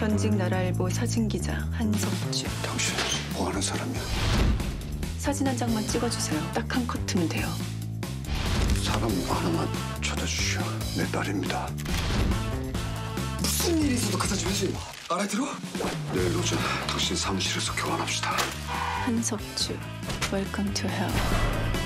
전직 나라일보 사진기자 한석주. 당신 뭐 하는 사람이야? 사진 한 장만 찍어주세요. 딱 한 커트면 돼요. 사람 하나만 찾아주시오. 내 딸입니다. 무슨 일이 있어도 갖다 줘야지. 알아들어? 내일 오전 당신 사무실에서 교환합시다. 한석주, Welcome to hell.